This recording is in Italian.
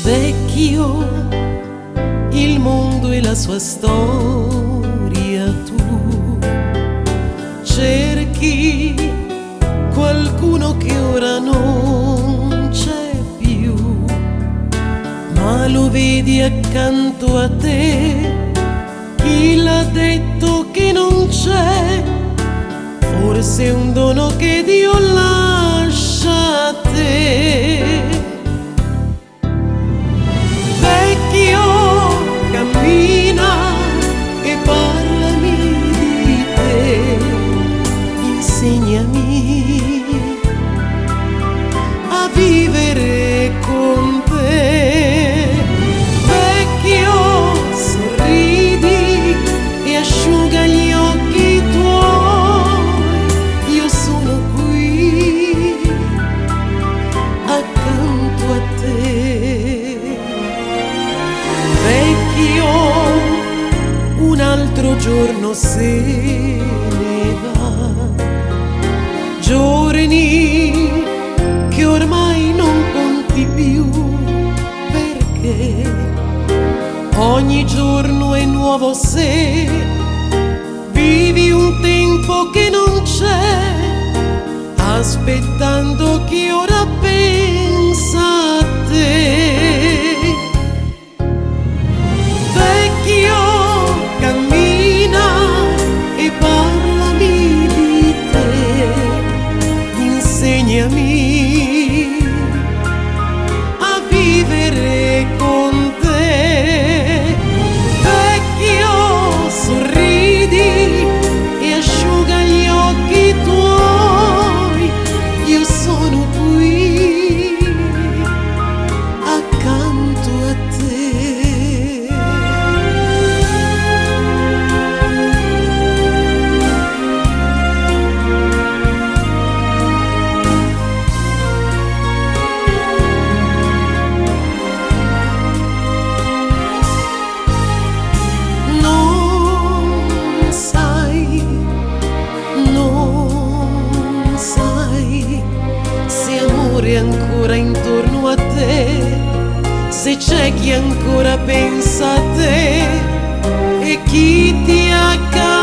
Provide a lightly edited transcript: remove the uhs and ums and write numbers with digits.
Vecchio, il mondo e la sua storia, tu cerchi qualcuno che ora non c'è più, ma lo vedi accanto a te. Chi l'ha detto che non c'è? Forse è un dono che Dio lascia a te. Vecchio, cammina e parlami di te, insegnami a vivere con te. Vecchio, sorridi e asciuga gli occhi tuoi, io sono qui accanto a te. Vecchio, un altro giorno se ne va, giorni che ormai non conti più, perché ogni giorno è nuovo se vivi un tempo che non c'è, aspettando chi ora pensa a te. Vecchio, cammina e parlami di te, insegnami a vivere con te. Vecchio, sorridi e asciuga gli occhi tuoi, io sono qui accanto a te. Ancora intorno a te, se c'è chi ancora pensa a te e chi ti accade.